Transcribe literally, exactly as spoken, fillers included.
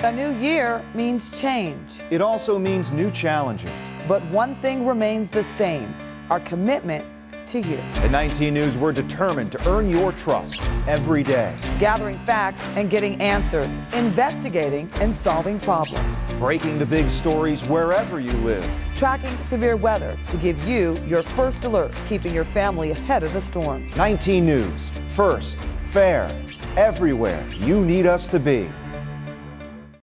A new year means change. It also means new challenges. But one thing remains the same, our commitment to you. At nineteen News, we're determined to earn your trust every day. Gathering facts and getting answers, investigating and solving problems. Breaking the big stories wherever you live. Tracking severe weather to give you your first alert, keeping your family ahead of the storm. nineteen News, first, fair, everywhere you need us to be.